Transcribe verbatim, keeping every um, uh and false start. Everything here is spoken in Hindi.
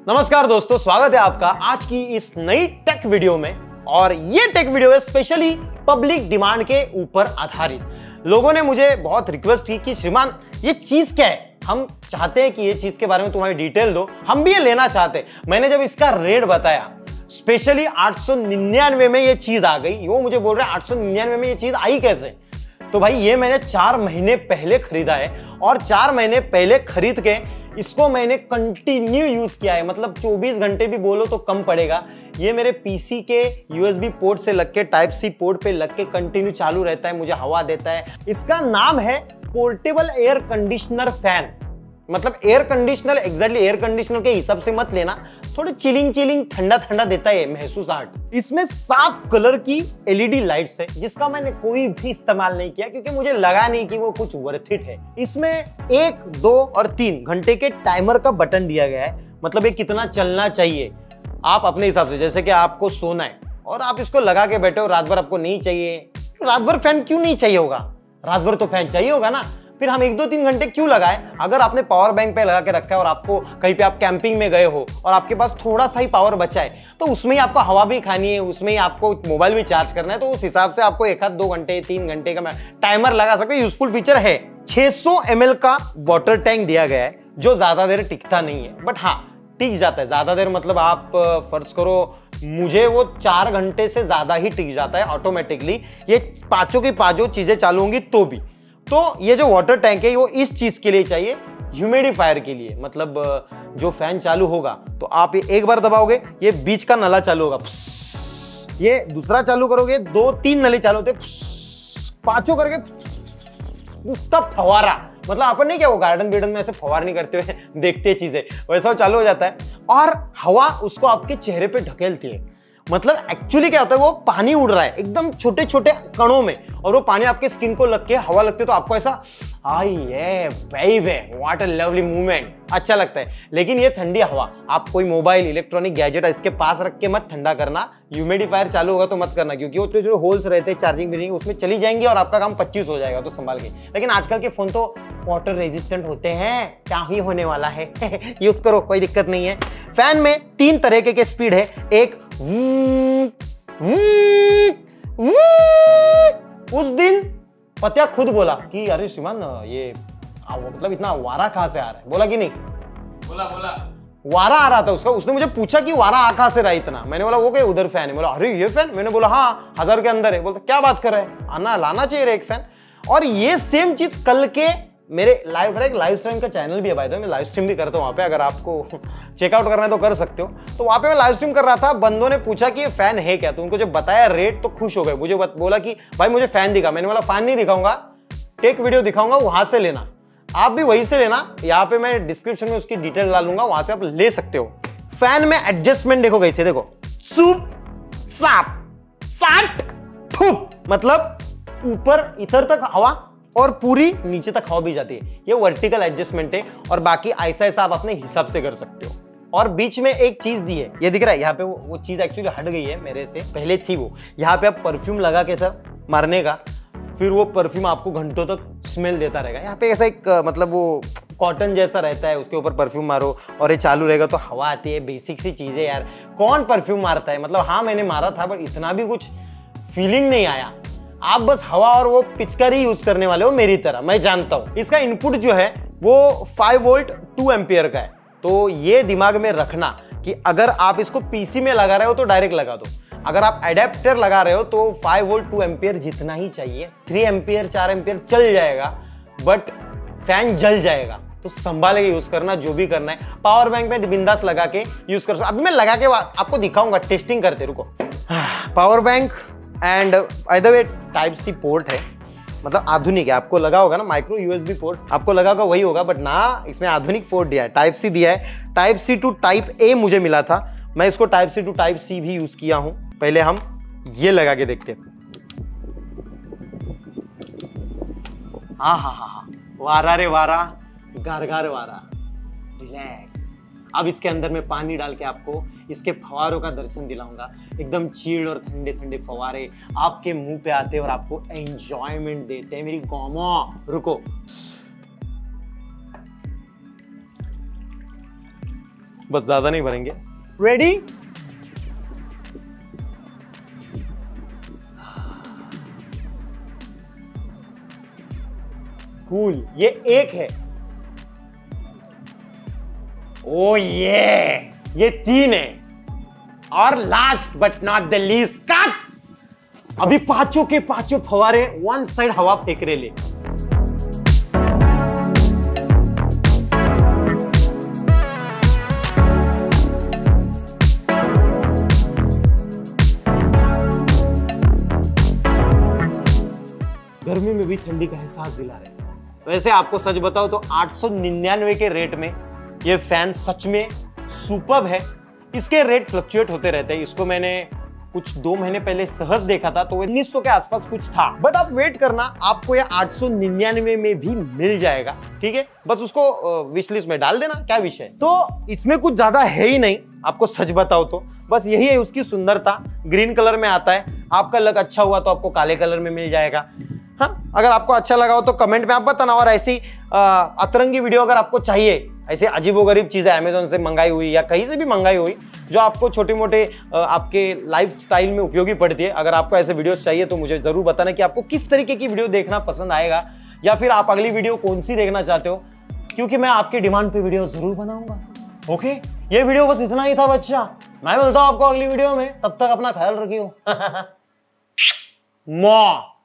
नमस्कार दोस्तों, स्वागत है आपका आज की इस नई टेक वीडियो में। और ये टेक वीडियो है स्पेशली पब्लिक डिमांड के ऊपर आधारित। लोगों ने मुझे बहुत रिक्वेस्ट की कि श्रीमान ये चीज क्या है, हम चाहते हैं कि ये चीज के बारे में तुम्हारी डिटेल दो, हम भी ये लेना चाहते हैं। मैंने जब इसका रेट बताया स्पेशली आठ सौ निन्यानवे में ये चीज आ गई, वो मुझे बोल रहे हैं आठ सौ निन्यानवे में ये चीज आई कैसे। तो भाई ये मैंने चार महीने पहले खरीदा है और चार महीने पहले खरीद के इसको मैंने कंटिन्यू यूज किया है, मतलब चौबीस घंटे भी बोलो तो कम पड़ेगा। ये मेरे पीसी के यूएसबी पोर्ट से लग के टाइप सी पोर्ट पे लग के कंटिन्यू चालू रहता है, मुझे हवा देता है। इसका नाम है पोर्टेबल एयर कंडीशनर फैन। मतलब air conditioner exactly air conditioner के हिसाब से मत लेना, थोड़ी चिलिंग चिलिंग ठंडा ठंडा देता है महसूस आर्ट। इसमें सात कलर की एलईडी लाइट्स है जिसका मैंने कोई भी इस्तेमाल नहीं किया क्योंकि मुझे लगा नहीं कि वो कुछ वर्थ इट है। इसमें एक, दो और तीन घंटे के टाइमर का बटन दिया गया है, मतलब ये कितना चलना चाहिए आप अपने हिसाब से। जैसे कि आपको सोना है और आप इसको लगा के बैठे हो, रात भर आपको नहीं चाहिए, रात भर फैन क्यों नहीं चाहिए होगा, रात भर तो फैन चाहिए होगा ना, फिर हम एक दो तीन घंटे क्यों लगाए। अगर आपने पावर बैंक पे लगा के रखा है और आपको कहीं पे आप कैंपिंग में गए हो और आपके पास थोड़ा सा ही पावर बचा है तो उसमें ही आपको हवा भी खानी है, उसमें ही आपको मोबाइल भी चार्ज करना है, तो उस हिसाब से आपको एक आध दो घंटे तीन घंटे का टाइमर लगा सकते हैं। यूजफुल फीचर है। छह सौ एम एल का वाटर टैंक दिया गया है जो ज्यादा देर टिकता नहीं है, बट हाँ टिक जाता है। ज्यादा देर मतलब आप फर्ज करो मुझे वो चार घंटे से ज्यादा ही टिक जाता है ऑटोमेटिकली, ये पांचों की पांचों चीजें चालू होंगी तो भी। तो ये जो वाटर टैंक है वो इस चीज के लिए चाहिए, ह्यूमिडिफायर के लिए। मतलब जो फैन चालू होगा तो आप ये एक बार दबाओगे, ये बीच का नला चालू होगा, ये दूसरा चालू करोगे, दो तीन नले चालू होते, पांचों करके उसका फवारा। मतलब अपन नहीं क्या वो गार्डन बिर्डन में ऐसे फवार नहीं करते हुए देखते चीजें, वैसा चालू हो जाता है और हवा उसको आपके चेहरे पे ढकेलती है। मतलब एक्चुअली क्या होता है, वो पानी उड़ रहा है एकदम छोटे छोटे कणों में और वो पानी आपके स्किन को लग के हवा लगती है तो आपको ऐसा आई ये baby what a lovely movement अच्छा लगता है। लेकिन ये ठंडी हवा आप कोई मोबाइल इलेक्ट्रॉनिक गैजेट इसके पास रख के मत ठंडा करना। ह्यूमिडिफायर चालू होगा तो मत करना क्योंकि वो तो जो होल्स रहते हैं चार्जिंग बिरिंग उसमें चली जाएंगी और आपका काम पच्चीस हो जाएगा, तो संभाल के। लेकिन आजकल के फोन तो वाटर रेजिस्टेंट होते हैं, क्या ही होने वाला है यूज करो, कोई दिक्कत नहीं है। फैन में तीन तरीके के स्पीड है, एक उस दिन पत्या खुद बोला कि अरे श्रीमान ये मतलब इतना वारा कहां से आ रहा है, बोला कि नहीं? बोला बोला वारा आ रहा था उसका। उसने मुझे पूछा कि वारा आ कहां से रहा इतना। मैंने बोला वो क्या उधर फैन है। बोला अरे ये फैन? मैंने बोला हाँ हजार के अंदर है। बोलता क्या बात कर रहे हैं, आना लाना चाहिए एक फैन। और ये सेम चीज कल के मेरे लाइव मेरा एक लाइव स्ट्रीम का चैनल भी है भाई, तो मैं लाइव स्ट्रीम भी करता हूँ वहाँ पे, अगर आपको चेकआउट करना है तो कर सकते हो। तो वहाँ पे मैं लाइव स्ट्रीम कर रहा था, बंदों ने पूछा कि ये फैन है क्या, तो उनको जब बताया रेट तो खुश हो गए। मुझे बोला कि भाई मुझे फैन दिखा। मैंने बोला फैन नहीं दिखाऊंगा, टेक वीडियो दिखाऊंगा, वहां से लेना, आप भी वहीं से लेना। यहाँ पे मैं डिस्क्रिप्शन में उसकी डिटेल डालूंगा, वहां से आप ले सकते हो। फैन में एडजस्टमेंट देखो कैसे, देखो सूप साप साट फूप, मतलब ऊपर इधर तक हवा और पूरी नीचे तक हवा भी जाती है। ये वर्टिकल एडजस्टमेंट है और बाकी ऐसा ऐसा आप अपने हिसाब से कर सकते हो। और बीच में एक चीज दी है, ये दिख रहा है यहाँ पे, वो, वो चीज एक्चुअली हट गई है मेरे से, पहले थी वो। यहाँ पे आप परफ्यूम लगा के सर मारने का, फिर वो परफ्यूम आपको घंटों तक स्मेल देता रहेगा। यहाँ पे ऐसा एक मतलब वो कॉटन जैसा रहता है, उसके ऊपर परफ्यूम मारो और ये चालू रहेगा तो हवा आती है। बेसिक सी चीज है यार, कौन परफ्यूम मारता है। मतलब हाँ मैंने मारा था बट इतना भी कुछ फीलिंग नहीं आया। आप बस हवा और वो पिचकारी यूज करने वाले हो मेरी तरह, मैं जानता हूं। इसका इनपुट जो है वो फाइव वोल्ट टू एम्पियर का है, तो ये दिमाग में रखना कि अगर आप इसको पीसी में लगा रहे हो तो डायरेक्ट लगा दो, अगर आप एडेप्टर लगा रहे हो तो फाइव वोल्ट टू एम्पियर जितना ही चाहिए। थ्री एम्पियर चार एम्पियर चल जाएगा बट फैन जल जाएगा, तो संभाल के यूज करना। जो भी करना है पावर बैंक में बिंदास लगा के यूज कर सकते। अभी मैं लगा के आपको दिखाऊंगा, टेस्टिंग करते, रुको। Power bank and by the way type C port है, मतलब आधुनिक है। आपको लगा होगा ना माइक्रो यूएसबी पोर्ट, आपको लगा होगा वही होगा, बट ना इसमें आधुनिक पोर्ट दिया है, टाइप सी दिया है। Type C to type A मुझे मिला था, मैं इसको type C to type C भी यूज किया हूं। पहले हम ये लगा के देखते हैं। हाँ हाँ हाँ हाँ वारा रे वारा, गार गार वारा, रिलैक्स। अब इसके अंदर मैं पानी डाल के आपको इसके फवारों का दर्शन दिलाऊंगा। एकदम चिल्ड और ठंडे ठंडे फवारे आपके मुंह पे आते हैं और आपको एंजॉयमेंट देते हैं। मेरी गौमा रुको, बस ज्यादा नहीं भरेंगे। रेडी? कूल। ये एक है। ओ ये ये तीन है। और last but not the least cuts. अभी पांचों के पांचों फवारे वन साइड हवा फेंक रहे ले। गर्मी में भी ठंडी का एहसास दिला रहे हैं। वैसे आपको सच बताओ तो आठ सौ निन्यानवे के रेट में ये फैन सच में सुपर्ब है। इसके रेट फ्लक्चुएट होते रहते हैं। इसको मैंने कुछ दो महीने पहले सहज देखा था तो उन्नीस सौ के आसपास कुछ था, बट आप वेट करना, आपको ये आठ सौ निन्यानवे में भी मिल जाएगा। ठीक है, बस उसको विश लिस्ट में डाल देना। क्या विषय, तो इसमें कुछ ज्यादा है ही नहीं, आपको सच बताओ तो बस यही है उसकी सुंदरता। ग्रीन कलर में आता है। आपका लक अच्छा हुआ तो आपको काले कलर में मिल जाएगा। हाँ, अगर आपको अच्छा लगा हो तो कमेंट में आप बताना। और ऐसी अतरंगी वीडियो अगर आपको चाहिए, ऐसे अजीबोगरीब चीजें अमेजोन से मंगाई हुई या कहीं से भी मंगाई हुई जो आपको छोटे मोटे आपके लाइफ स्टाइल में उपयोगी पड़ती है, अगर आपको ऐसे वीडियोस चाहिए तो मुझे जरूर बताना कि आपको किस तरीके की वीडियो देखना पसंद आएगा, या फिर आप अगली वीडियो कौन सी देखना चाहते हो, क्योंकि मैं आपके डिमांड पे वीडियो जरूर बनाऊंगा। ओके, ये वीडियो बस इतना ही था बच्चा। मैं मिलता हूं आपको अगली वीडियो में, तब तक अपना ख्याल रखियो। मॉ